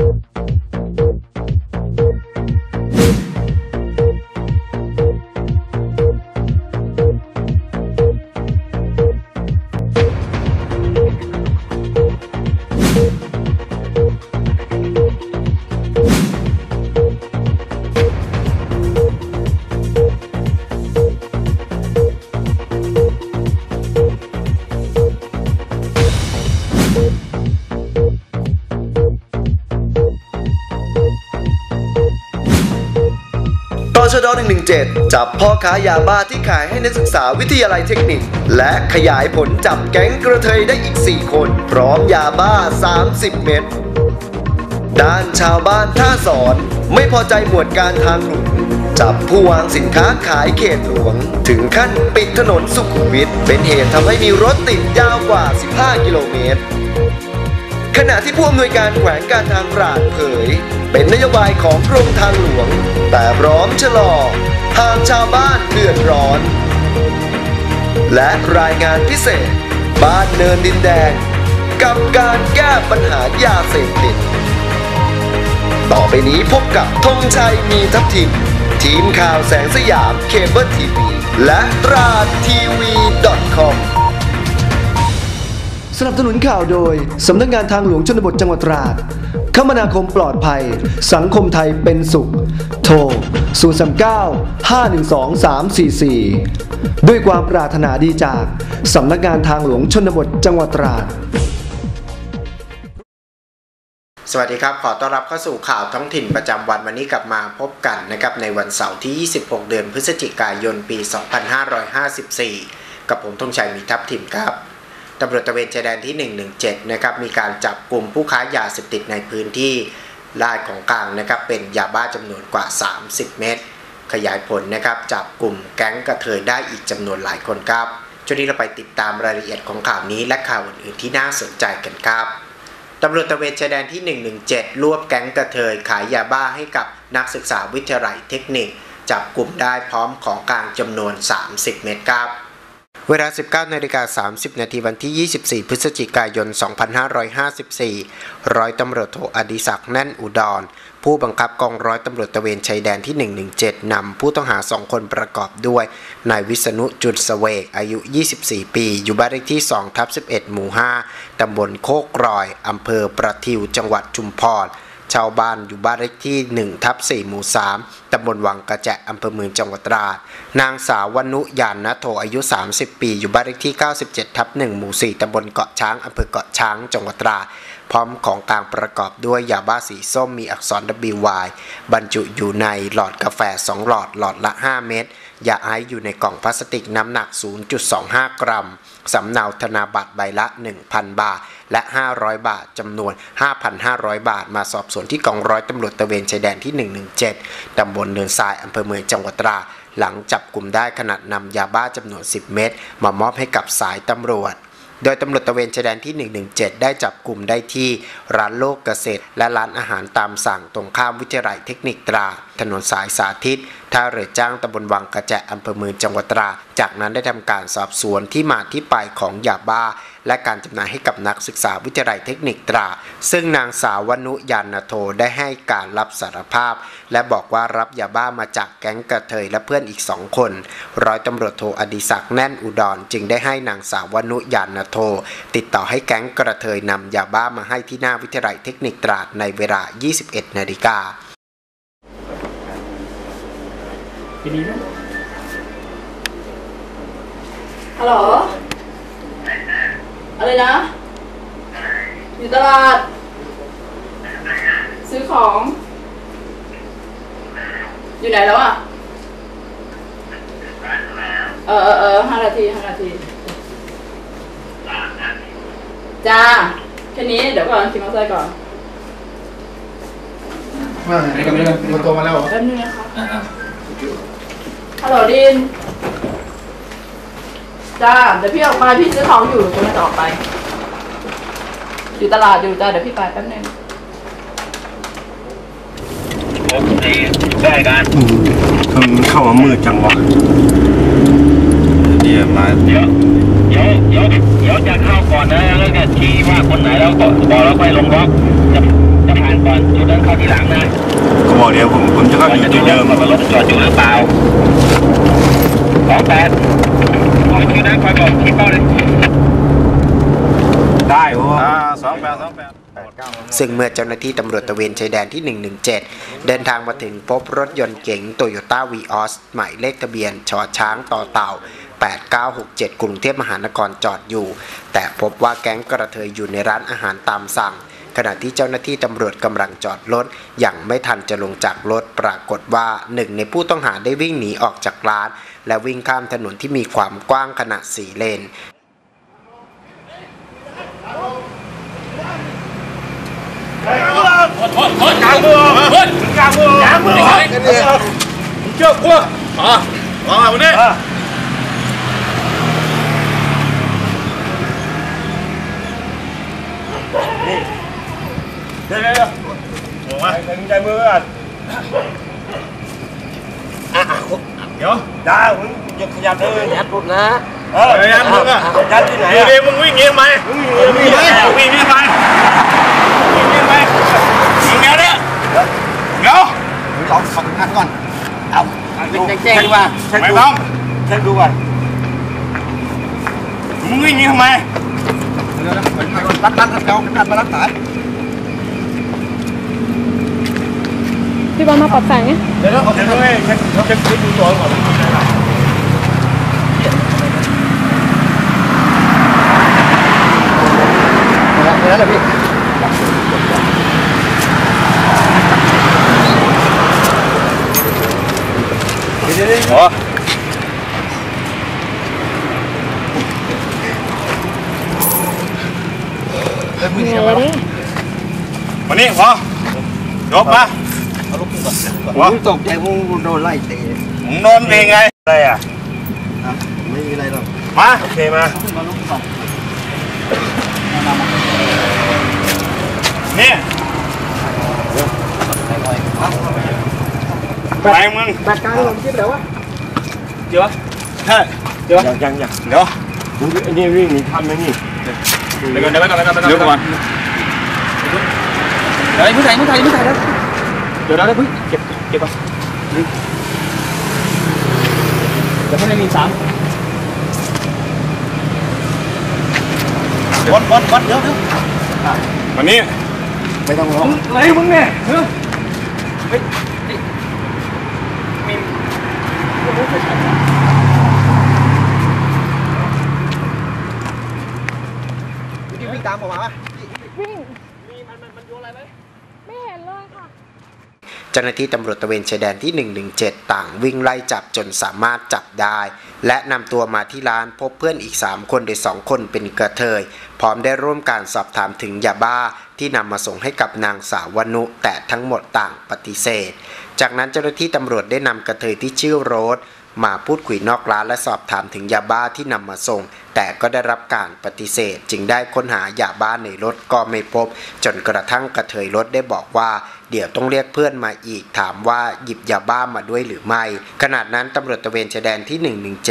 ชด.117 จับพ่อค้ายาบ้าที่ขายให้นักศึกษาวิทยาลัยเทคนิคและขยายผลจับแก๊งกระเทยได้อีก4คนพร้อมยาบ้า30เม็ดด้านชาวบ้านท่าสอนไม่พอใจหมวดการทางหลวงจับผู้วางสินค้าขายเขตหลวงถึงขั้นปิดถนนสุขุมวิทเป็นเหตุทำให้มีรถติดยาวกว่า15กิโลเมตรขณะที่ผู้อำนวยการแขวงการทางตราดเผยเป็นนโยบายของกรมทางหลวงแต่พร้อมชะลอหากชาวบ้านเดือดร้อนและรายงานพิเศษบ้านเนินดินแดงกับการแก้ปัญหายาเสพติดต่อไปนี้พบกับธงชัยมีทัพทิมทีมข่าวแสงสยามเคเบิลทีวีและตราดทีวี .com สนับสนุนข่าวโดยสำนักงานทางหลวงชนบทจังหวัดตราดคมนาคมปลอดภัยสังคมไทยเป็นสุขโทร039-512-344ด้วยความปรารถนาดีจากสำนักงานทางหลวงชนบทจังหวัดตราดสวัสดีครับขอต้อนรับเข้าสู่ข่าวท้องถิ่นประจำวันนี้กลับมาพบกันนะครับในวันเสาร์ที่26เดือนพฤศจิกายนปี2554กับผมธงชัยมีทัพทิมครับตำรวจตระเวนชายแดนที่117นะครับมีการจับกลุ่มผู้ค้ายาเสพติดในพื้นที่ลาดของกลางนะครับเป็นยาบ้าจำนวนกว่า30เม็ดขยายผลนะครับจับกลุ่มแก๊งกระเทยได้อีกจำนวนหลายคนครับช่วงนี้เราไปติดตามรายละเอียดของข่าวนี้และข่าวอื่นๆที่น่าสนใจกันครับตำรวจตระเวนชายแดนที่117รวบแก๊งกระเทยขายยาบ้าให้กับนักศึกษาวิทยาลัยเทคนิคจับกลุ่มได้พร้อมของกลางจำนวน30เม็ดครับเวลา 19:30 น.วันที่24พฤศจิกายน2554ร้อยตำรวจโทอดิศักดิ์แน่นอุดรผู้บังคับกองร้อยตำรวจตระเวนชายแดนที่117นำผู้ต้องหา2คนประกอบด้วยนายวิษณุจุลเสวกอายุ24ปีอยู่บ้านเลขที่2/11หมู่5ตำบลโคกกรอยอำเภอประทิวจังหวัดชุมพรชาวบ้านอยู่บ้านเลขที่1/4หมู่3ตำบลวังกระแจอำเภอเมืองจังหวัดตราดนางสาววนุยานณโทอายุ30ปีอยู่บ้านเลขที่97/1หมู่4ตำบลเกาะช้างอำเภอเกาะช้างจังหวัดตราดพร้อมของกลางประกอบด้วยยาบ้าสีส้มมีอักษร WY บรรจุอยู่ในหลอดกาแฟ2หลอดหลอดละ5เม็ดยาไอซ์อยู่ในกล่องพลาสติกน้ำหนัก 0.25 กรัมสำเนาธนบัตรใบละ 1,000 บาทและ500 บาทจำนวน 5,500 บาทมาสอบสวนที่กองร้อยตำรวจตระเวนชายแดนที่117ตำบลเนินทรายอำเภอเมืองจังหวัดตราดหลังจับกลุ่มได้ขณะนำยาบ้าจำนวน10เม็ดมามอบให้กับสายตำรวจโดยตำรวจตระเวนชายแดนที่117ได้จับกลุ่มได้ที่ร้านโลกเกษตรและร้านอาหารตามสั่งตรงข้ามวิทยาลัยเทคนิคตราดถนนสายสาธิตท่าเรือจ้างตำบลวังกระแจอำเภอเมืองจังหวัดตราดจากนั้นได้ทำการสอบสวนที่มาที่ไปของยาบ้าและการจำหน่ายให้กับนักศึกษาวิทยาลัยเทคนิคตราดซึ่งนางสาววนุยานโทได้ให้การรับสารภาพและบอกว่ารับยาบ้ามาจากแก๊งกระเทยและเพื่อนอีก2คนร้อยตำรวจโทอดิศักดิ์แน่นอุดรจึงได้ให้นางสาววนุยานโทติดต่อให้แก๊งกระเทยนำยาบ้ามาให้ที่หน้าวิทยาลัยเทคนิคตราดในเวลา 21 นาฬิกาดีไหมฮัลโหลอะไรนะอยู่ตลาดซื้อของอยู่ไหนแล้วอ่ะ5 นาทีจ้าแค่นี้เดี๋ยวก่อนขี่มอเตอร์ไซค์ก่อนว่าไงกันเนี่ยมาโตมาแล้วแป๊บนึงนะคะฮัลโหลดินจ้าเดี๋ยวพี่ออกมาพี่ซื้อของอยู่จะมาต่อไปอยู่ตลาดอยู่จ้าเดี๋ยวพี่ไปแป๊บนึงโอเคได้กันเข้ามามืดจังวะเดี๋ยวจะเข้าก่อนนะแล้วก็ชี้ว่าคนไหนแล้วบอกแล้วค่อยลงล็อกจะผ่านก่อนจุดนะเขาบอกเดี๋ยวผมจะเข้าอยู่จุดเดิมว่ารถจอดอยู่หรือเปล่า28ขอชื่อนะคอยบอกชี้เป้าเลยได้เพราะว่า28 ซึ่งเมื่อเจ้าหน้าที่ตำรวจตระเวนชายแดนที่ 117 เดินทางมาถึงพบรถยนต์เก๋งโตโยต้าวีออสหมายเลขทะเบียนชช้างต่อเต่า 8967 กรุงเทพมหานครจอดอยู่แต่พบว่าแก๊งกระเทยอยู่ในร้านอาหารตามสั่งขณะที่เจ้าหน้าที่ตำรวจกำลังจอดรถอย่างไม่ทันจะลงจากรถปรากฏว่าหนึ่งในผู้ต้องหาได้วิ่งหนีออกจากร้านและวิ่งข้ามถนนที่มีความกว้างขนาด4 เลนเดี๋ยวหัวมาใจมือก่อนเดี๋ยวจ้ามึงอย่าขยับเลยยัดหลุดนะยัดมึงอ่ะยัดที่ไหนเดี๋ยวมึงวิ่งเงี้ยไหมวิ่งนี่ไปยิงเดี๋ยวเนี่ยเดี๋ยวลองขับงัดก่อนเอาแจ้งดีกว่าไม่ต้องเช็คดูก่อนมึงวิ่งงี้ทำไมรัดเอามารักษาพี่บอลมาปรับแสงไงเดี๋ยวเอาเช็คด้วยเช็คดูตัวก่อนนั่นแหละพี่โอ้เหนื่อยดิมานี่พอยกมามึงตกใจมึงโดนไล่ตีมึงโดนตีไงอะไรอ่ะไม่มีอะไรหรอกมาโอเคมานี่ไปมึงตัดการลงคิดแล้ววะเดี๋ยวใช่เดี๋ยวยังเดี๋ยวนี่วิ่งหนีทำไหมนี่เดี๋ยวก่อนเดี๋ยวก่อนเดี๋ยวผู้ชายแล้วเดี๋ยวเราเพิ่งเก็บก่อนเดี๋ยวไม่ได้มี3วัดเดี๋ยววันนี้ไม่ต้องร้องอะไรมึงเนี่ยวิ่งตามผมมาวิ่งมันโยนอะไรไหมไม่เห็นเลยค่ะเจ้าหน้าที่ตำรวจตระเวนชายแดนที่ 117 ต่างวิ่งไล่จับจนสามารถจับได้และนำตัวมาที่ร้านพบเพื่อนอีก3คนโดย2คนเป็นกระเทยพร้อมได้ร่วมการสอบถามถึงยาบ้าที่นำมาส่งให้กับนางสาววนุแต่ทั้งหมดต่างปฏิเสธจากนั้นเจ้าหน้าที่ตำรวจได้นำกระเทยที่ชื่อโรสมาพูดคุยนอกร้านและสอบถามถึงยาบ้าที่นำมาส่งแต่ก็ได้รับการปฏิเสธจึงได้ค้นหายาบ้าในรถก็ไม่พบจนกระทั่งกระเทยรถได้บอกว่าเดี๋ยวต้องเรียกเพื่อนมาอีกถามว่าหยิบยาบ้ามาด้วยหรือไม่ขณะนั้นตำรวจตระเวนชายแดนที่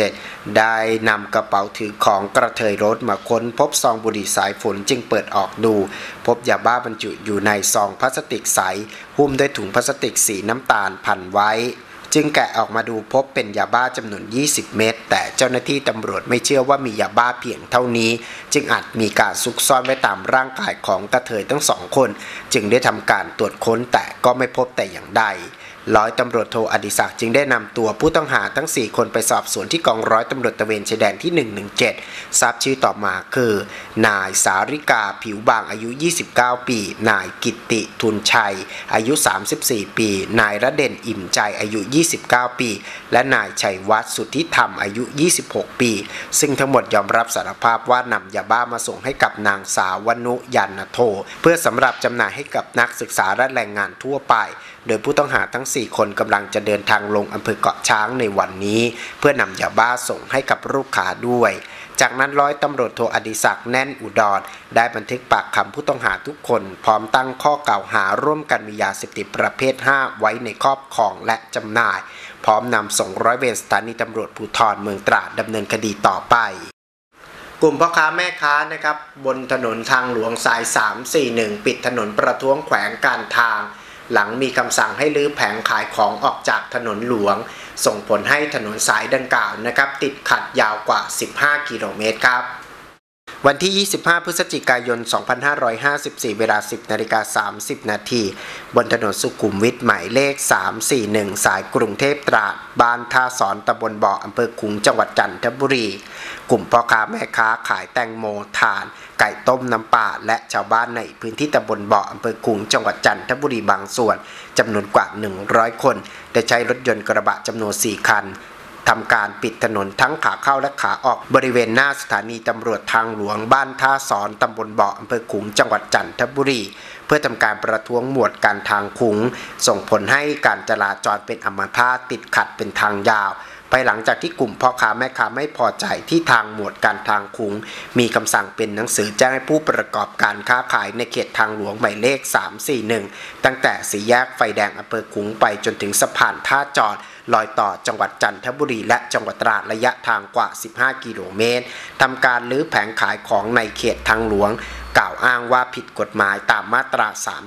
117 ได้นำกระเป๋าถือของกระเทยรถมาค้นพบซองบุหรี่สายฝนจึงเปิดออกดูพบยาบ้าบรรจุอยู่ในซองพลาสติกใสหุ้มด้วยถุงพลาสติกสีน้ำตาลพันไว้จึงแกะออกมาดูพบเป็นยาบ้าจำนวน20 เม็ดแต่เจ้าหน้าที่ตำรวจไม่เชื่อว่ามียาบ้าเพียงเท่านี้จึงอาจมีการซุกซ่อนไว้ตามร่างกายของกระเทยทั้ง2 คนจึงได้ทำการตรวจค้นแต่ก็ไม่พบแต่อย่างใดร้อยตำรวจโทอดิศักดิ์จึงได้นำตัวผู้ต้องหาทั้ง4 คนไปสอบสวนที่กองร้อยตำรวจตระเวนชายแดนที่ 117 ทราบชื่อต่อมาคือนายสาริกาผิวบางอายุ29 ปีนายกิตติทุนชัยอายุ34 ปีนายระเด่นอิ่มใจอายุ29 ปีและนายชัยวัฒน์สุทธิธรรมอายุ26 ปีซึ่งทั้งหมดยอมรับสารภาพว่านำยาบ้ามาส่งให้กับนางสาววนุยันนโทเพื่อสำหรับจำหน่ายให้กับนักศึกษาและแรงงานทั่วไปโดยผู้ต้องหาทั้ง4 คนกำลังจะเดินทางลงอำเภอเกาะช้างในวันนี้เพื่อนำยาบ้าส่งให้กับลูกค้าด้วยจากนั้นร้อยตำรวจโทอดิศักดิ์แน่นอุดรได้บันทึกปากคำผู้ต้องหาทุกคนพร้อมตั้งข้อกล่าวหาร่วมกันมียาเสพติดประเภท 5 ไว้ในครอบครองและจำหน่ายพร้อมนำส่งร้อยเวรสถานีตำรวจภูธรเมืองตราดดำเนินคดีต่อไปกลุ่มพ่อค้าแม่ค้านะครับบนถนนทางหลวงสาย341ปิดถนนประท้วงแขวงการทางหลังมีคำสั่งให้รื้อแผงขายของออกจากถนนหลวงส่งผลให้ถนนสายดังกล่าวนะครับติดขัดยาวกว่า15กิโลเมตรครับวันที่ 25 พฤศจิกายน 2554 เวลา 10:30 นาทีบนถนนสุขุมวิทหมายเลข 341 สายกรุงเทพตราดบ้านท่าสอนตำบลบ่ออำเภอขลุงจังหวัดจันทบุรีกลุ่มพ่อค้าแม่ค้าขายแตงโมถ่านไก่ต้มน้ำปลาและชาวบ้านในพื้นที่ตำบลบ่ออำเภอขลุงจังหวัดจันทบุรีบางส่วนจำนวนกว่า100คนได้ใช้รถยนต์กระบะจำนวน4คันทำการปิดถนนทั้งขาเข้าและขาออกบริเวณหน้าสถานีตำรวจทางหลวงบ้านท่าสอนตำบลบ่ออำเภอขลุงจังหวัดจันทบุรีเพื่อทำการประท้วงหมวดการทางขลุงส่งผลให้การจราจรเป็นอัมพาตติดขัดเป็นทางยาวภายหลังจากที่กลุ่มพ่อค้าแม่ค้าไม่พอใจที่ทางหมวดการทางขลุงมีคำสั่งเป็นหนังสือแจ้งให้ผู้ประกอบการค้าขายในเขตทางหลวงหมายเลข 341 ตั้งแต่สี่แยกไฟแดงอำเภอขลุงไปจนถึงสะพานท่าจอดลอยต่อจังหวัดจันทบุรีและจังหวัดตราดระยะทางกว่า15กิโลเมตรทำการรื้อแผงขายของในเขตทางหลวงกล่าวอ้างว่าผิดกฎหมายตามมาตรา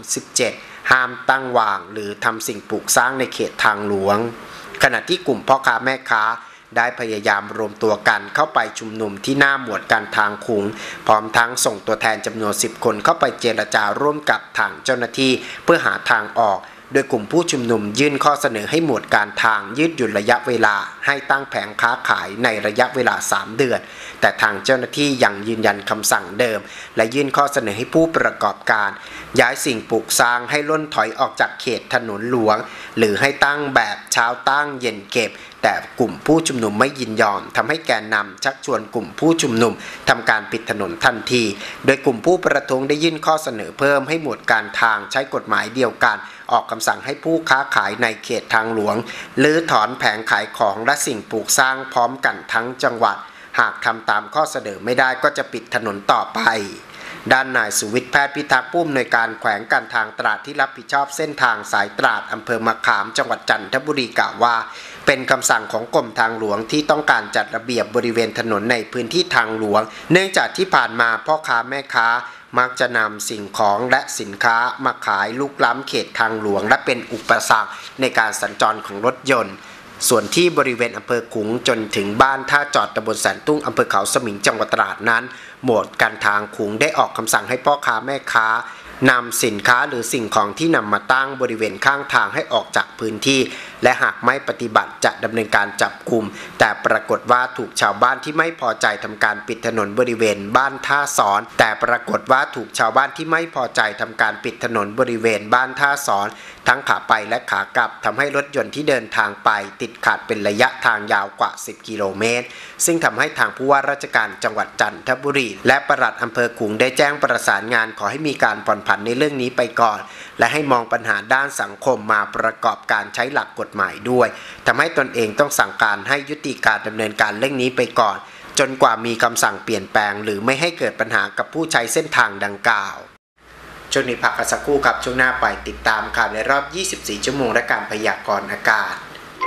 37 ห้ามตั้งวางหรือทำสิ่งปลูกสร้างในเขตทางหลวงขณะที่กลุ่มพ่อค้าแม่ค้าได้พยายามรวมตัวกันเข้าไปชุมนุมที่หน้าหมวดการทางขลุงพร้อมทั้งส่งตัวแทนจำนวน10คนเข้าไปเจรจาร่วมกับทางเจ้าหน้าที่เพื่อหาทางออกโดยกลุ่มผู้ชุมนุมยื่นข้อเสนอให้หมวดการทางยืดหยุ่นระยะเวลาให้ตั้งแผงค้าขายในระยะเวลา3เดือนแต่ทางเจ้าหน้าที่ยังยืนยันคำสั่งเดิมและยื่นข้อเสนอให้ผู้ประกอบการย้ายสิ่งปลูกสร้างให้ล่นถอยออกจากเขตถนนหลวงหรือให้ตั้งแบบเช้าตั้งเย็นเก็บแต่กลุ่มผู้ชุมนุมไม่ยินยอมทำให้แกนนำชักชวนกลุ่มผู้ชุมนุมทำการปิดถนนทันทีโดยกลุ่มผู้ประท้วงได้ยื่นข้อเสนอเพิ่มให้หมวดการทางใช้กฎหมายเดียวกันออกคำสั่งให้ผู้ค้าขายในเขตทางหลวงรื้อถอนแผงขายของและสิ่งปลูกสร้างพร้อมกันทั้งจังหวัดหากทำตามข้อเสนอไม่ได้ก็จะปิดถนนต่อไปด้านนายสุวิทย์แพทย์พิทักษ์ผู้อำนวยการแขวงการทางตราดที่รับผิดชอบเส้นทางสายตราดอำเภอมะขามจังหวัดจันทบุรีกล่าวว่าเป็นคำสั่งของกรมทางหลวงที่ต้องการจัดระเบียบบริเวณถนนในพื้นที่ทางหลวงเนื่องจากที่ผ่านมาพ่อค้าแม่ค้ามักจะนำสิ่งของและสินค้ามาขายลุกล้ำเขตทางหลวงและเป็นอุปสรรคในการสัญจรของรถยนต์ส่วนที่บริเวณอำเภอขลุงจนถึงบ้านท่าจอดตำบลแสนตุ้งอำเภอเขาสมิงจังหวัดตราดนั้นหมวดการทางขลุงได้ออกคำสั่งให้พ่อค้าแม่ค้านำสินค้าหรือสิ่งของที่นำมาตั้งบริเวณข้างทางให้ออกจากพื้นที่และหากไม่ปฏิบัติจะดำเนินการจับกุมแต่ปรากฏว่าถูกชาวบ้านที่ไม่พอใจทำการปิดถนนบริเวณบ้านท่าสอนแต่ปรากฏว่าถูกชาวบ้านที่ไม่พอใจทำการปิดถนนบริเวณบ้านท่าสอนทั้งขาไปและขากลับทำให้รถยนต์ที่เดินทางไปติดขัดเป็นระยะทางยาวกว่า10กิโลเมตรซึ่งทำให้ทางผู้ว่าราชการจังหวัดจันทบุรีและปลัดอำเภอขลุงได้แจ้งประสานงานขอให้มีการผ่อนผันในเรื่องนี้ไปก่อนและให้มองปัญหาด้านสังคมมาประกอบการใช้หลักกฎหมายด้วยทำให้ตนเองต้องสั่งการให้ยุติการดำเนินการเรื่องนี้ไปก่อนจนกว่ามีคำสั่งเปลี่ยนแปลงหรือไม่ให้เกิดปัญหากับผู้ใช้เส้นทางดังกล่าวช่วงนี้พักกันสักครู่ครับช่วงหน้าไปติดตามข่าวในรอบ 24 ชั่วโมงและการพยากรณ์อากาศ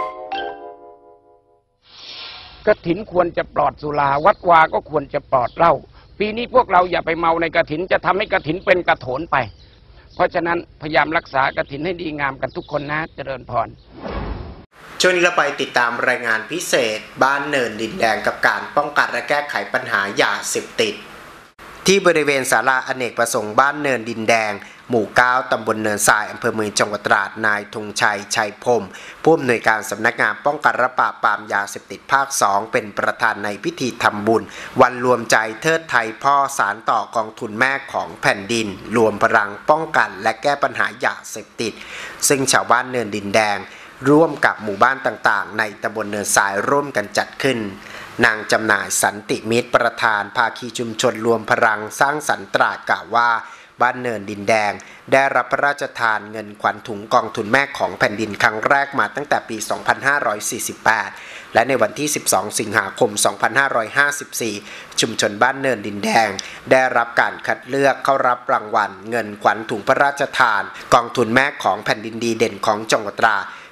กฐินควรจะปลอดสุราวัดวาก็ควรจะปลอดเหล้าปีนี้พวกเราอย่าไปเมาในกฐินจะทำให้กฐินเป็นกระโถนไปเพราะฉะนั้นพยายามรักษากฐินให้ดีงามกันทุกคนนะเจริญพรช่วงนี้เราไปติดตามรายงานพิเศษบ้านเนินดินแดงกับการป้องกันและแก้ไขปัญหายาเสพติดที่บริเวณศาลาอเนกประสงค์บ้านเนินดินแดงหมู่ 9 ตำบลเนินทรายอำเภอเมืองจังหวัดตราดนายธงชัยชัยพรหมผู้อำนวยการสำนักงานป้องกันและปราบปรามยาเสพติดภาค 2เป็นประธานในพิธีทำบุญวันรวมใจเทิดไทยพ่อสานต่อกองทุนแม่ของแผ่นดินรวมพลังป้องกันและแก้ปัญหายาเสพติดซึ่งชาวบ้านเนินดินแดงร่วมกับหมู่บ้านต่างๆในตำบลเนินทรายร่วมกันจัดขึ้นนางจำหน่ายสันติมิตรประธานภาคีชุมชนรวมพลังสร้างสรรค์ตราดกล่าวว่าบ้านเนินดินแดงได้รับพระราชทานเงินขวัญถุงกองทุนแม่ของแผ่นดินครั้งแรกมาตั้งแต่ปี 2548 และในวันที่ 12 สิงหาคม 2554 ชุมชนบ้านเนินดินแดงได้รับการคัดเลือกเข้ารับรางวัลเงินขวัญถุงพระราชทานกองทุนแม่ของแผ่นดินดีเด่นของจังหวัดตราด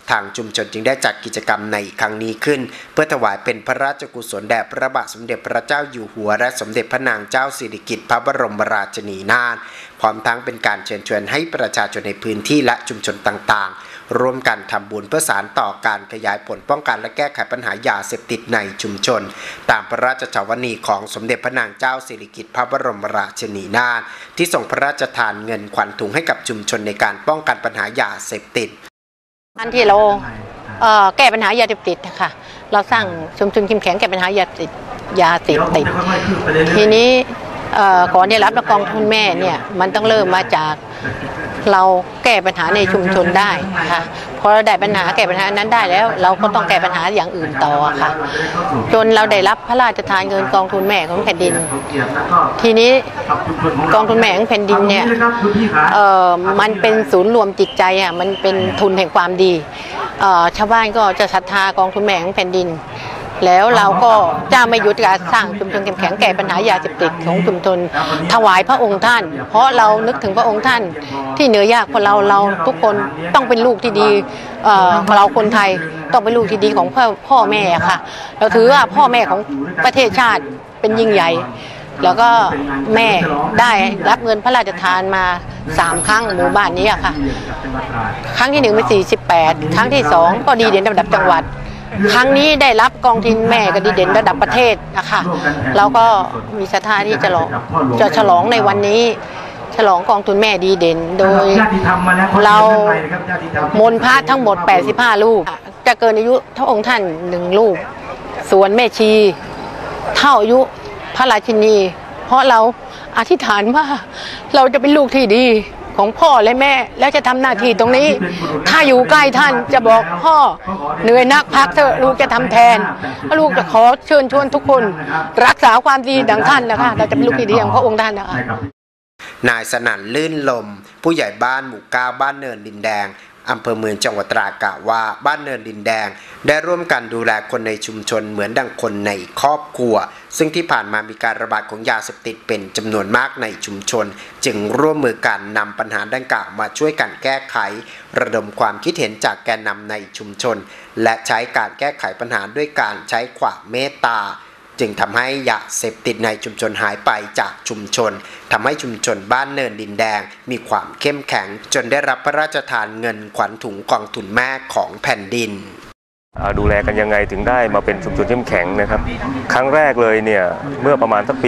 ทางชุมชนจึงได้จัดกิจกรรมในครั้งนี้ขึ้นเพื่อถวายเป็นพระราชกุศลแด่พระบาทสมเด็จพระเจ้าอยู่หัวและสมเด็จพระนางเจ้าสิริกิติ์พระบรมราชินีนาถพร้อมทั้งเป็นการเชิญชวนให้ประชาชนในพื้นที่และชุมชนต่างๆร่วมกันทำบุญเพื่อสานต่อการขยายผลป้องกันและแก้ไขปัญหายาเสพติดในชุมชนตามพระราชชาวนีของสมเด็จพระนางเจ้าสิริกิติ์พระบรมราชินีนาถที่ทรงพระราชทานเงินขวัญถุงให้กับชุมชนในการป้องกันปัญหายาเสพติดอันที่เราแก้ปัญหายาเสพติดนะคะเราสร้างชุมชนเข้มแข็งแก้ปัญหายาเสพติดทีนี้ก่อนได้รับกองทุนแม่เนี่ยมันต้องเริ่มมาจากเราแก้ปัญหาในชุมชนได้ค่ะพอเราได้ปัญหาแก้ปัญหานั้นได้แล้วเราก็ต้องแก้ปัญหาอย่างอื่นต่อค่ะจนเราได้รับพระราชทานเงินกองทุนแม่ของแผ่นดินทีนี้กองทุนแม่ของแผ่นดินเนี่ยมันเป็นศูนย์รวมจิตใจอ่ะมันเป็นทุนแห่งความดีชาวบ้านก็จะศรัทธากองทุนแม่ของแผ่นดินแล้วเราก็จะไม่หยุดการสร้างชุมชนเข้มแข็งแก้ปัญหายาเสพติดของชุมชนถวายพระองค์ท่านเพราะเรานึกถึงพระองค์ท่านที่เหนือยากกว่าเราทุกคนต้องเป็นลูกที่ดีเราคนไทยต้องเป็นลูกที่ดีของพ่อแม่ค่ะเราถือว่าพ่อแม่ของประเทศชาติเป็นยิ่งใหญ่แล้วก็แม่ได้รับเงินพระราชทานมา3 ครั้งหมู่บ้านนี้ค่ะครั้งที่1เป็น48ครั้งที่2ก็ดีเด่นระดับจังหวัดครั้งนี้ได้รับกองทุนแม่ก็ดีเด่นระดับประเทศนะคะแล้วก็มีศรัทธาที่จะฉลองในวันนี้ฉลองกองทุนแม่ดีเด่นโดยเรามนต์พระทั้งหมด85รูปจะเกินอายุพระองค์ท่าน1รูปส่วนแม่ชีเท่าอายุพระราชินีเพราะเราอธิษฐานว่าเราจะเป็นลูกที่ดีของพ่อและแม่แล้วจะทำหน้าที่ตรงนี้ถ้าอยู่ใกล้ท่านจะบอกพ่อเหนื่อยนักพักเถอะลูกจะทำแทนลูกจะขอเชิญชวนทุกคนรักษาความดีดังท่านนะคะเราจะเป็นลูกที่ดีของพระองค์ท่านนะคะนายสนั่นลื่นลมผู้ใหญ่บ้านหมู่9บ้านเนินดินแดงอำเภอเมืองจังหวัดตราดกล่าวว่าบ้านเนินดินแดงได้ร่วมกันดูแลคนในชุมชนเหมือนดังคนในครอบครัวซึ่งที่ผ่านมามีการระบาดของยาเสพติดเป็นจำนวนมากในชุมชนจึงร่วมมือกันนำปัญหาดังกล่าวมาช่วยกันแก้ไขระดมความคิดเห็นจากแกนนำในชุมชนและใช้การแก้ไขปัญหาด้วยการใช้ความเมตตาจึงทำให้ยาเสพติดในชุมชนหายไปจากชุมชนทำให้ชุมชนบ้านเนินดินแดงมีความเข้มแข็งจนได้รับพระราชทานเงินขวัญถุงกองทุนแม่ของแผ่นดินดูแลกันยังไงถึงได้มาเป็นชุมชนเข้มแข็งนะครับครั้งแรกเลยเนี่ยเมื่อประมาณสักปี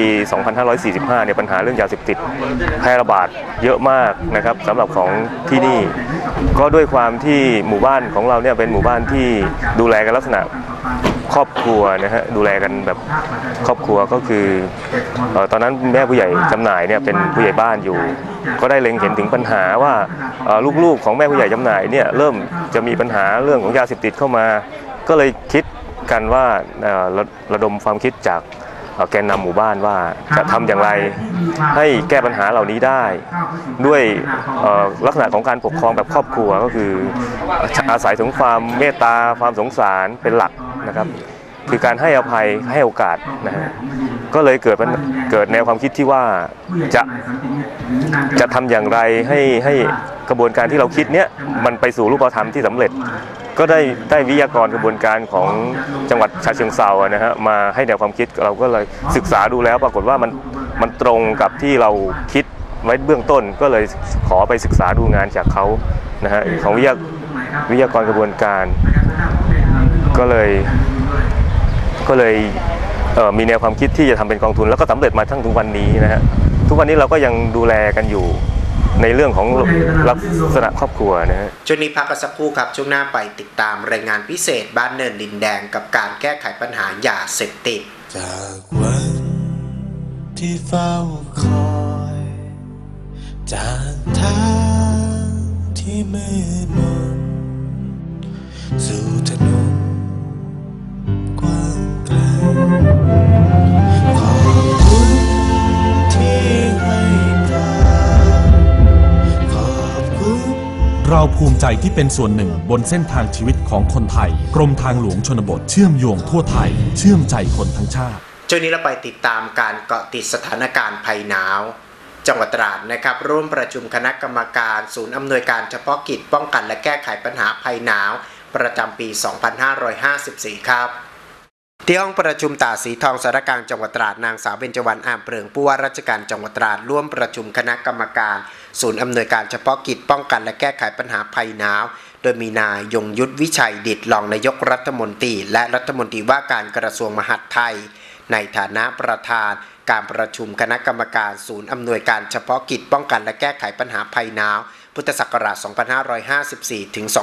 2545 เนี่ยปัญหาเรื่องยาเสพติดแพร่ระบาดเยอะมากนะครับสำหรับของที่นี่ก็ด้วยความที่หมู่บ้านของเราเนี่ยเป็นหมู่บ้านที่ดูแลกันลักษณะครอบครัวนะฮะดูแลกันแบบครอบครัวก็คือตอนนั้นแม่ผู้ใหญ่จำหน่ายเนี่ยเป็นผู้ใหญ่บ้านอยู่ก็ได้เล็งเห็นถึงปัญหาว่าลูกๆของแม่ผู้ใหญ่จำหน่ายเนี่ยเริ่มจะมีปัญหาเรื่องของยาเสพติดเข้ามาก็เลยคิดกันว่าระดมความคิดจากแกนนำหมู่บ้านว่าจะทำอย่างไรให้แก้ปัญหาเหล่านี้ได้ด้วยลักษณะของการปกครองแบบครอบครัวก็คืออาศัยถึงความเมตตาความสงสารเป็นหลักนะครับคือการให้อภัยให้โอกาสนะฮะก็เลยเกิดแนวความคิดที่ว่าจะทำอย่างไรให้กระบวนการที่เราคิดเนี้ยมันไปสู่รูปธรรมที่สำเร็จก็ได้วิทยากรกระบวนการของจังหวัดฉะเชิงเทรานะฮะมาให้แนวความคิดเราก็เลยศึกษาดูแล้วปรากฏว่ามันตรงกับที่เราคิดไว้เบื้องต้นก็เลยขอไปศึกษาดูงานจากเขานะฮะของวิทยากรกระบวนการก็เลยมีแนวความคิดที่จะทำเป็นกองทุนแล้วก็สำเร็จมาทั้งทุกวันนี้นะฮะทุกวันนี้เราก็ยังดูแลกันอยู่ในเรื่องของลักษณะครอบครัวนะฮะช่วงนี้พักกันสักครู่ครับช่วงหน้าไปติดตามรายงานพิเศษบ้านเนินดินแดงกับการแก้ไขปัญหายาเสพติดจากวันที่เฝ้าคอยจากทางที่มืดมนสู่ถนนกว้างไกลขอบคุณที่ให้การขอบคุณเราภูมิใจที่เป็นส่วนหนึ่งบนเส้นทางชีวิตของคนไทยกรมทางหลวงชนบทเชื่อมโยงทั่วไทยเชื่อมใจคนทั้งชาติช่วงนี้เราไปติดตามการเกาะติดสถานการณ์ภัยหนาวจังหวัดตราดนะครับร่วมประชุมคณะกรรมการศูนย์อำนวยการเฉพาะกิจป้องกันและแก้ไขปัญหาภัยหนาวประจำปี 2554 ครับที่ห้องประชุมตาสีทองสารกลางจังหวัดตราดนางสาวเบญจวรรณ อามเปลืองผู้ว่าราชการจังหวัดตราดร่วมประชุมคณะกรรมการศูนย์อำนวยการเฉพาะกิจป้องกันและแก้ไขปัญหาภัยหนาวโดยมีนายยงยุทธวิชัยดิษฐ์รองนายกรัฐมนตรีและรัฐมนตรีว่าการกระทรวงมหาดไทยในฐานะประธานการประชุมคณะกรรมการศูนย์อำนวยการเฉพาะกิจป้องกันและแก้ไขปัญหาภัยหนาวพุทธศักราช 2554 ถึง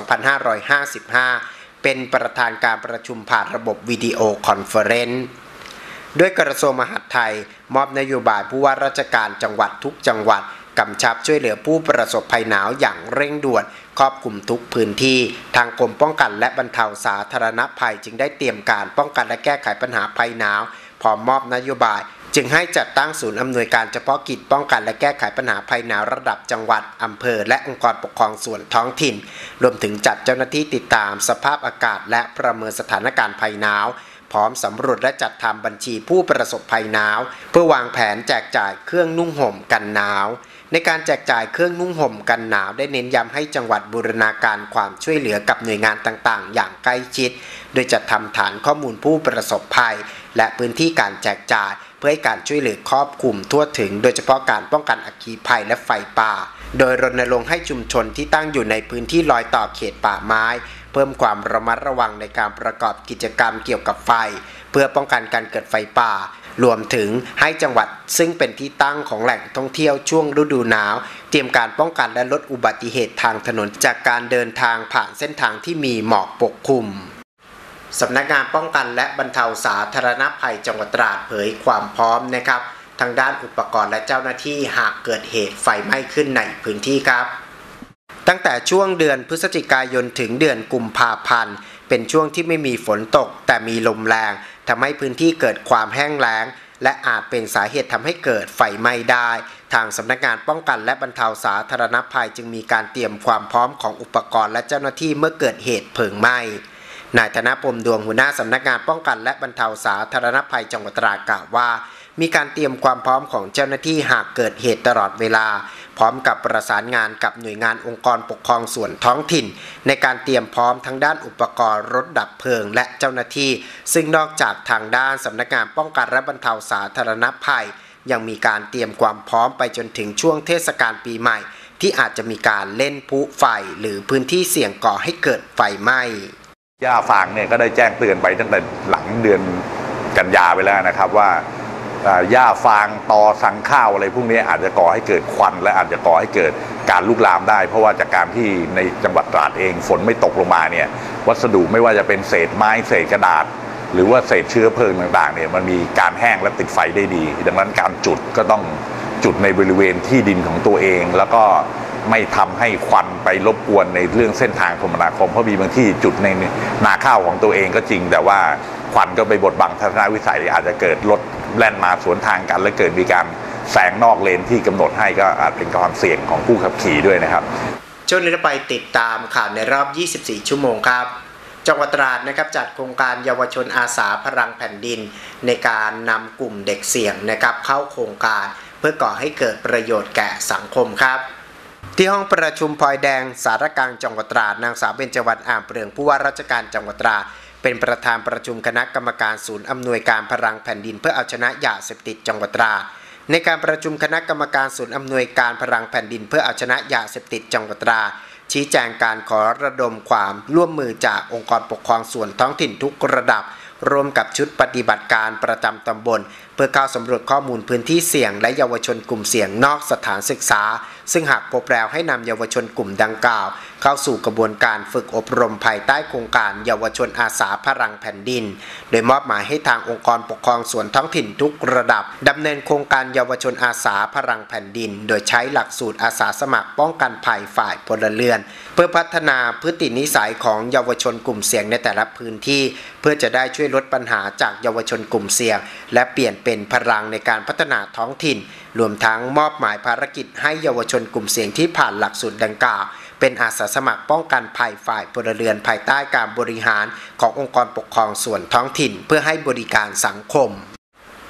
2555 เป็นประธานการประชุมผ่านระบบวิดีโอคอนเฟอเรนซ์ด้วยกระทรวงมหาดไทยมอบนโยบายผู้ว่าราชการจังหวัดทุกจังหวัดกำชับช่วยเหลือผู้ประสบภัยหนาวอย่างเร่งด่วนครอบคลุมทุกพื้นที่ทางกรมป้องกันและบรรเทาสาธารณภัยจึงได้เตรียมการป้องกันและแก้ไขปัญหาภัยหนาวพร้อมมอบนโยบายจึงให้จัดตั้งศูนย์อำนวยการเฉพาะกิจป้องกันและแก้ไขปัญหาภัยหนาวระดับจังหวัดอำเภอและองค์กรปกครองส่วนท้องถิ่นรวมถึงจัดเจ้าหน้าที่ติดตามสภาพอากาศและประเมินสถานการณ์ภัยหนาวพร้อมสำรวจและจัดทำบัญชีผู้ประสบภัยหนาวเพื่อวางแผนแจกจ่ายเครื่องนุ่งห่มกันหนาวในการแจกจ่ายเครื่องนุ่งห่มกันหนาวได้เน้นย้ำให้จังหวัดบูรณาการความช่วยเหลือกับหน่วยงานต่างๆอย่างใกล้ชิดโดยจัดทำฐานข้อมูลผู้ประสบภัยและพื้นที่การแจกจ่ายเพื่อให้การช่วยเหลือครอบคลุมทั่วถึงโดยเฉพาะการป้องกันอัคคีภัยและไฟป่าโดยรณรงค์ให้ชุมชนที่ตั้งอยู่ในพื้นที่รอยต่อเขตป่าไม้เพิ่มความระมัดระวังในการประกอบกิจกรรมเกี่ยวกับไฟเพื่อป้องกันการเกิดไฟป่ารวมถึงให้จังหวัดซึ่งเป็นที่ตั้งของแหล่งท่องเที่ยวช่วงฤดูหนาวเตรียมการป้องกันและลดอุบัติเหตุทางถนนจากการเดินทางผ่านเส้นทางที่มีหมอกปกคลุมสำนักงานป้องกันและบรรเทาสาธารณภัยจังหวัดตราดเผยความพร้อมนะครับทางด้านอุปกรณ์และเจ้าหน้าที่หากเกิดเหตุไฟไหม้ขึ้นในพื้นที่ครับตั้งแต่ช่วงเดือนพฤศจิกายนถึงเดือนกุมภาพันธ์เป็นช่วงที่ไม่มีฝนตกแต่มีลมแรงทำให้พื้นที่เกิดความแห้งแล้งและอาจเป็นสาเหตุทำให้เกิดไฟไหม้ได้ทางสำนักงานป้องกันและบรรเทาสาธารณภัยจึงมีการเตรียมความพร้อมของอุปกรณ์และเจ้าหน้าที่เมื่อเกิดเหตุเพลิงไหม้นายธนพรมดวงหัวหน้าสำนักงานป้องกันและบรรเทาสาธารณภัยจังหวัดตราดกล่าวว่ามีการเตรียมความพร้อมของเจ้าหน้าที่หากเกิดเหตุตลอดเวลาพร้อมกับประสานงานกับหน่วยงานองค์กรปกครองส่วนท้องถิ่นในการเตรียมพร้อมทั้งด้านอุปกรณ์รถดับเพลิงและเจ้าหน้าที่ซึ่งนอกจากทางด้านสำนักงานป้องกันและบรรเทาสาธารณภัยยังมีการเตรียมความพร้อมไปจนถึงช่วงเทศกาลปีใหม่ที่อาจจะมีการเล่นพลุไฟหรือพื้นที่เสี่ยงก่อให้เกิดไฟไหม้ย่าฟางเนี่ยก็ได้แจ้งเตือนไปตั้งแต่หลังเดือนกันยาไปแล้วนะครับว่าหญ้าฟางตอสังข้าวอะไรพวกนี้อาจจะก่อให้เกิดควันและอาจจะก่อให้เกิดการลุกลามได้เพราะว่าจากการที่ในจังหวัดตราดเองฝนไม่ตกลงมาเนี่ยวัสดุไม่ว่าจะเป็นเศษไม้เศษกระดาษหรือว่าเศษเชื้อเพลิงต่างๆเนี่ยมันมีการแห้งและติดไฟได้ดีดังนั้นการจุดก็ต้องจุดในบริเวณที่ดินของตัวเองแล้วก็ไม่ทำให้ควันไปรบกวนในเรื่องเส้นทางคมนาคมเพราะมีบางที่จุดในนาข้าวของตัวเองก็จริงแต่ว่าควันก็ไปบดบังทัศนวิสัยอาจจะเกิดรถแล่นมาสวนทางกันและเกิดมีการแซงนอกเลนที่กำหนดให้ก็อาจเป็นความเสี่ยงของผู้ขับขี่ด้วยนะครับช่วงนี้ไปติดตามข่าวในรอบ24ชั่วโมงครับจังหวัดตราดนะครับจัดโครงการเยาวชนอาสาพลังแผ่นดินในการนำกลุ่มเด็กเสี่ยงนะครับเข้าโครงการเพื่อก่อให้เกิดประโยชน์แก่สังคมครับที่ห้องประชุมพลอยแดงสารกลางจังหวัดตราดนางสาวเบญจวรรณ อ่ามเปลืองผู้ว่าราชการจังหวัดตราดเป็นประธานประชุมคณะกรรมการศูนย์อำนวยการพลังแผ่นดินเพื่อเอาชนะยาเสพติดจังหวัดตราดในการประชุมคณะกรรมการศูนย์อำนวยการพลังแผ่นดินเพื่อเอาชนะยาเสพติดจังหวัดตราดชี้แจงการขอระดมความร่วมมือจากองค์กรปกครองส่วนท้องถิ่นทุกระดับรวมกับชุดปฏิบัติการประจำตำบลเพื่อเข้าสำรวจข้อมูลพื้นที่เสี่ยงและเยาวชนกลุ่มเสี่ยงนอกสถานศึกษาซึ่งหากพบแล้วให้นำเยาวชนกลุ่มดังกล่าวเข้าสู่กระบวนการฝึกอบรมภายใต้โครงการเยาวชนอาสาพลังแผ่นดินโดยมอบหมายให้ทางองค์กรปกครองส่วนท้องถิ่นทุกระดับดำเนินโครงการเยาวชนอาสาพลังแผ่นดินโดยใช้หลักสูตรอาสาสมัครป้องกันภัยฝ่ายพลเรือนเพื่อพัฒนาพฤตินิสัยของเยาวชนกลุ่มเสี่ยงในแต่ละพื้นที่เพื่อจะได้ช่วยลดปัญหาจากเยาวชนกลุ่มเสี่ยงและเปลี่ยนเป็นพลังในการพัฒนาท้องถิ่นรวมทั้งมอบหมายภารกิจให้เยาวชนกลุ่มเสี่ยงที่ผ่านหลักสูตรดังกล่าวเป็นอาสาสมัครป้องกันภัยฝ่ายพลเรือนภายใต้การบริหารขององค์กรปกครองส่วนท้องถิ่นเพื่อให้บริการสังคม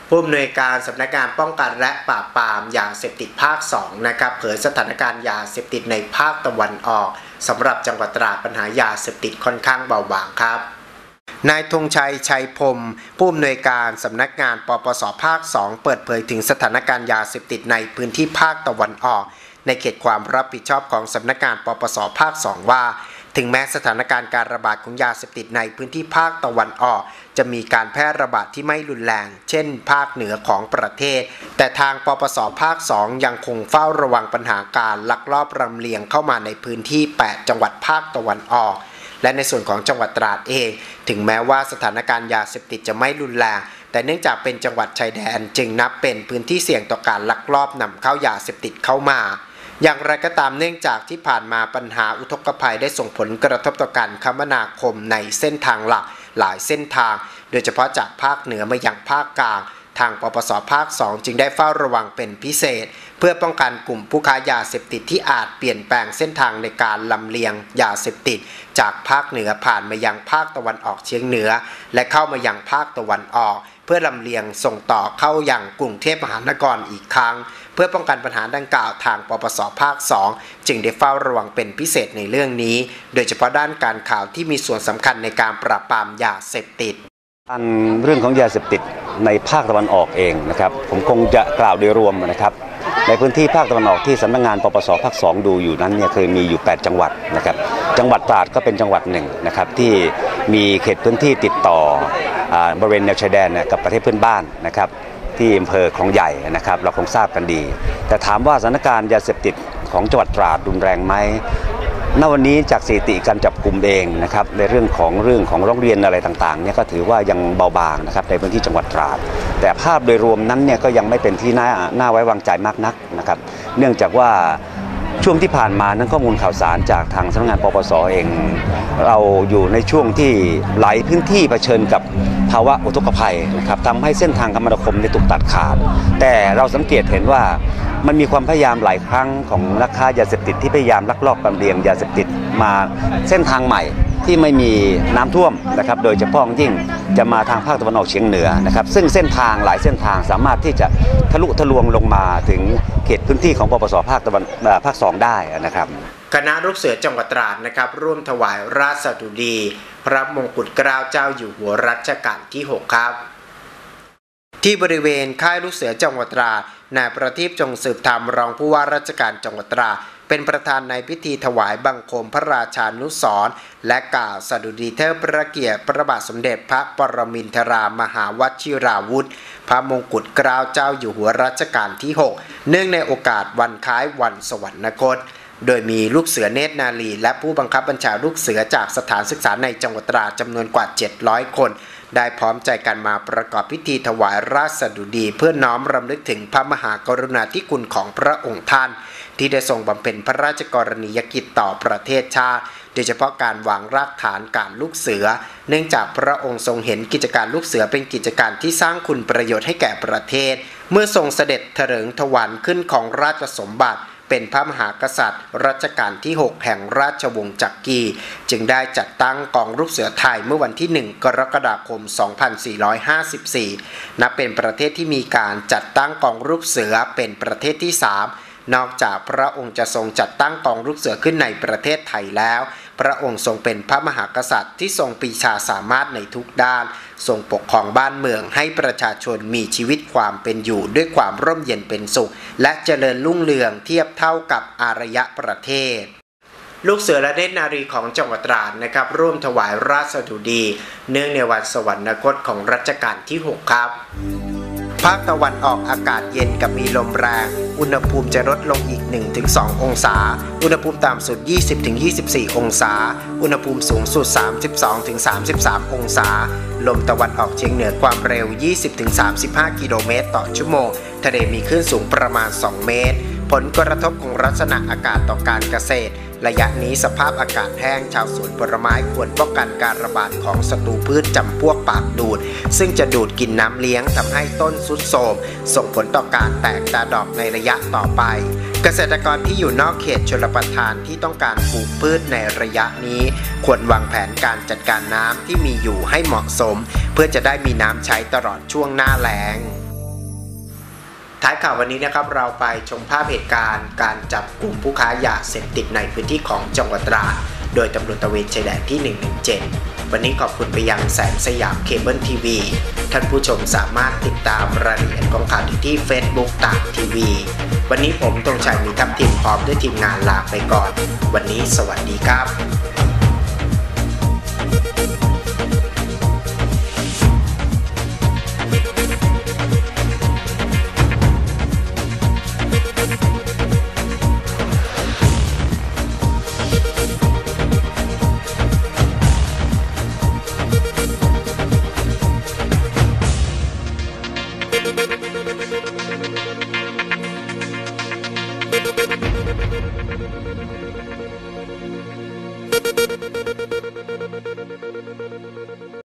ผู้อำนวยการสำนักงานป้องกันและปราบปรามยาเสพติดภาค 2 นะครับเผยสถานการณ์ยาเสพติดในภาคตะวันออกสำหรับจังหวัดตราดปัญหายาเสพติดค่อนข้างเบาบางครับนายธงชัยชัยพรมผู้อำนวยการสำนักงานปปสภาค 2 เปิดเผยถึงสถานการณ์ยาเสพติดในพื้นที่ภาคตะวันออกในเขตความรับผิดชอบของสำนักงานปปสภาค 2 ว่าถึงแม้สถานการณ์การระบาดของยาเสพติดในพื้นที่ภาคตะวันออกจะมีการแพร่ระบาดที่ไม่รุนแรงเช่นภาคเหนือของประเทศแต่ทางปปสภาค 2 ยังคงเฝ้าระวังปัญหาการลักลอบรำเลียงเข้ามาในพื้นที่ 8 จังหวัดภาคตะวันออกและในส่วนของจังหวัดตราดเองถึงแม้ว่าสถานการณ์ยาเสพติดจะไม่รุนแรงแต่เนื่องจากเป็นจังหวัดชายแดนจึงนับเป็นพื้นที่เสี่ยงต่อการลักลอบนำเข้ายาเสพติดเข้ามาอย่างไรก็ตามเนื่องจากที่ผ่านมาปัญหาอุทกภัยได้ส่งผลกระทบต่อการคมนาคมในเส้นทางหลักหลายเส้นทางโดยเฉพาะจากภาคเหนือมายังภาคกลางทางปปสภาค 2 จึงได้เฝ้าระวังเป็นพิเศษเพื่อป้องกันกลุ่มผู้ค้ายาเสพติดที่อาจเปลี่ยนแปลงเส้นทางในการลำเลียงยาเสพติดจากภาคเหนือผ่านมายังภาคตะวันออกเฉียงเหนือและเข้ามายังภาคตะวันออกเพื่อลำเลียงส่งต่อเข้ายังกรุงเทพมหานครอีกครั้งเพื่อป้องกันปัญหาดังกล่าวทางปปสภาค 2 จึงได้เฝ้าระวังเป็นพิเศษในเรื่องนี้โดยเฉพาะด้านการข่าวที่มีส่วนสำคัญในการปราบปรามยาเสพติดเรื่องของยาเสพติดในภาคตะวันออกเองนะครับผมคงจะกล่าวโดยรวมนะครับในพื้นที่ภาคตะวันออกที่สำนักงานปปสภาค 2 ดูอยู่นั้นเนี่ยเคยมีอยู่8จังหวัดนะครับจังหวัดตราดก็เป็นจังหวัดหนึ่งนะครับที่มีเขตพื้นที่ติดต่อบริเวณแนวชายแดนกับประเทศเพื่อนบ้านนะครับที่อำเภอคลองใหญ่นะครับเราคงทราบกันดีแต่ถามว่าสถานการณ์ยาเสพติดของจังหวัดตราดรุนแรงไหมณวันนี้จากสถิติการจับกลุ่มเองนะครับในเรื่องของร้องเรียนอะไรต่างๆเนี่ยก็ถือว่ายังเบาบางนะครับในพื้นที่จังหวัดตราดแต่ภาพโดยรวมนั้นเนี่ยก็ยังไม่เป็นที่น่าไว้วางใจมากนักนะครับเนื่องจากว่าช่วงที่ผ่านมานั้นข้อมูลข่าวสารจากทางสำนักงานปปสเองเราอยู่ในช่วงที่หลายพื้นที่เผชิญกับภาวะอุทกภัยนะครับทำให้เส้นทางคมนาคมถูกตัดขาดแต่เราสังเกตเห็นว่ามันมีความพยายามหลายครั้งของนักค้ายาเสพติดที่พยายามลักลอบลำเลียงยาเสพติดมาเส้นทางใหม่ที่ไม่มีน้ำท่วมนะครับโดยเฉพาะยิ่งจะมาทางภาคตะวันออกเฉียงเหนือนะครับซึ่งเส้นทางหลายเส้นทางสามารถที่จะทะลุทะลวงลงมาถึงเขตพื้นที่ของปปสภาค 2 ได้นะครับคณะลูกเสือจังหวัดตราดนะครับร่วมถวายราชสดุดีพระมงกุฎเกล้าเจ้าอยู่หัวรัชกาลที่ 6 ครับที่บริเวณค่ายลูกเสือจังหวัดตราดนายประทีปจงสืบธรรมรองผู้ว่าราชการจังหวัดตราดเป็นประธานในพิธีถวายบังคมพระราชานุสรณ์และกล่าวสดุดีเทิดพระเกียรติพระบาทสมเด็จพระปรมินทรามหาวชิราวุธพระมงกุฎเกล้าเจ้าอยู่หัวรัชกาลที่ 6เนื่องในโอกาสวันคล้ายวันสวรรคตโดยมีลูกเสือเนตรนารีและผู้บังคับบัญชาลูกเสือจากสถานศึกษาในจังหวัดตราดจำนวนกว่า700คนได้พร้อมใจกันมาประกอบพิธีถวายราชสดุดีเพื่อน้อมรำลึกถึงพระมหากรุณาธิคุณของพระองค์ท่านที่ได้ทรงบำเพ็ญพระราชกรณียกิจต่อประเทศชาติโดยเฉพาะการวางรากฐานการลูกเสือเนื่องจากพระองค์ทรงเห็นกิจการลูกเสือเป็นกิจการที่สร้างคุณประโยชน์ให้แก่ประเทศเมื่อทรงเสด็จเถลิงถวัลย์ขึ้นของราชสมบัติเป็นพระมหากษัตริย์รัชกาลที่ 6 แห่งราชวงศ์จักรีจึงได้จัดตั้งกองลูกเสือไทยเมื่อวันที่ 1 กรกฎาคม 2454 นับเป็นประเทศที่มีการจัดตั้งกองลูกเสือเป็นประเทศที่ 3 นอกจากพระองค์จะทรงจัดตั้งกองลูกเสือขึ้นในประเทศไทยแล้วพระองค์ทรงเป็นพระมหากษัตริย์ที่ทรงปรีชาสามารถในทุกด้านทรงปกครองบ้านเมืองให้ประชาชนมีชีวิตความเป็นอยู่ด้วยความร่มเย็นเป็นสุขและเจริญรุ่งเรืองเทียบเท่ากับอารยประเทศลูกเสือและเนตรนารีของจังหวัดตราดนะครับร่วมถวายราชสดุดีเนื่องในวันสวรรคตของรัชกาลที่ 6 ครับภาคตะวันออกอากาศเย็นกับมีลมแรงอุณหภูมิจะลดลงอีก 1-2 องศาอุณหภูมิต่ำสุด 20-24 องศาอุณหภูมิสูงสุด 32-33 องศาลมตะวันออกเฉียงเหนือความเร็ว 20-35 กิโลเมตรต่อชั่วโมงทะเลมีคลื่นสูงประมาณ 2 เมตรผลกระทบของลักษณะอากาศต่อการเกษตรระยะนี้สภาพอากาศแห้งชาวสวนผลไม้ควรป้องกันการระบาดของศัตรูพืชจำพวกปากดูดซึ่งจะดูดกินน้ำเลี้ยงทำให้ต้นทรุดโทรมส่งผลต่อการแตกตาดอกในระยะต่อไปเกษตรกรที่อยู่นอกเขตชลประทานที่ต้องการปลูกพืชในระยะนี้ควรวางแผนการจัดการน้ำที่มีอยู่ให้เหมาะสมเพื่อจะได้มีน้ำใช้ตลอดช่วงหน้าแล้งท้ายข่าววันนี้นะครับเราไปชมภาพเหตุการณ์การจับกลุ่มผู้ค้ายาเสพติดในพื้นที่ของจังหวัดตราดโดยตำรวจตระเวนชายแดนที่ 117 วันนี้ขอบคุณไปยังแสงสยามเคเบิลทีวีท่านผู้ชมสามารถติดตามรายละเอียดของข่าวที่ Facebook ตราดทีวีวันนี้ผมตรงชัยมีทัพทิมพร้อมด้วยทีมงานลาไปก่อนวันนี้สวัสดีครับ